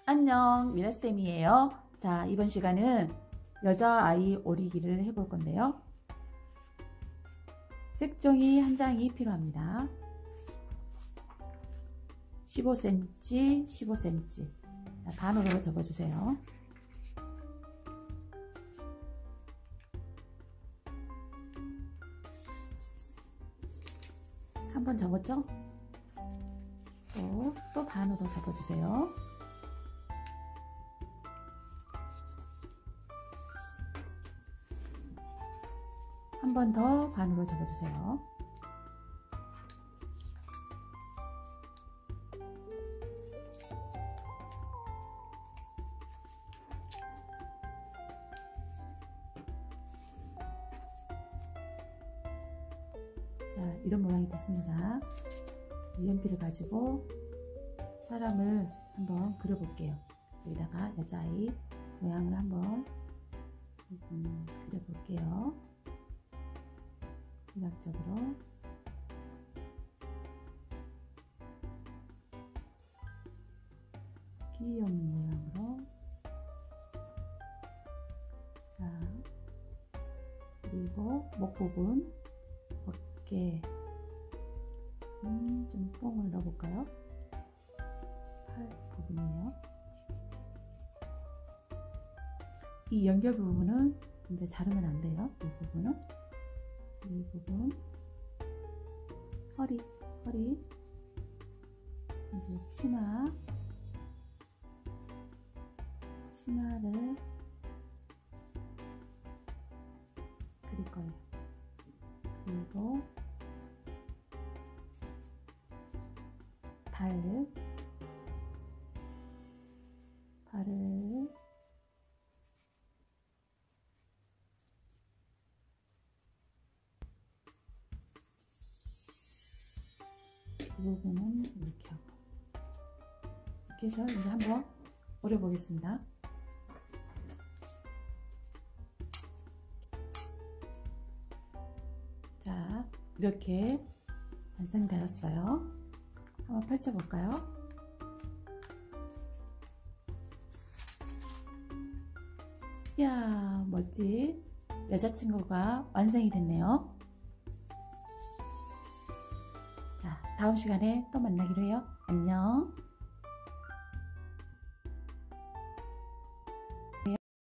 안녕, 미나쌤이에요. 자, 이번 시간은 여자아이 오리기를 해볼 건데요. 색종이 한 장이 필요합니다. 15cm, 15cm. 자, 반으로 접어주세요. 한 번 접었죠? 또 반으로 접어주세요. 한 번 더 반으로 접어주세요. 자, 이런 모양이 됐습니다. 이 연필을 가지고 사람을 한번 그려볼게요. 여기다가 여자아이 모양을 한번 그려볼게요. 대략적으로 귀여운 모양으로. 자, 그리고 목 부분, 어깨, 좀 뽕을 넣어볼까요? 팔 부분이에요. 이 연결 부분은 이제 자르면 안 돼요. 이 부분은, 이 부분, 허리, 이제 치마를 그릴 거예요. 그리고 발을 그 부분은 이렇게 하고, 이렇게 해서 이제 한번 오려보겠습니다. 자, 이렇게 완성이 되었어요. 한번 펼쳐볼까요? 이야, 멋진 여자친구가 완성이 됐네요. 자, 다음 시간에 또 만나기로 해요. 안녕.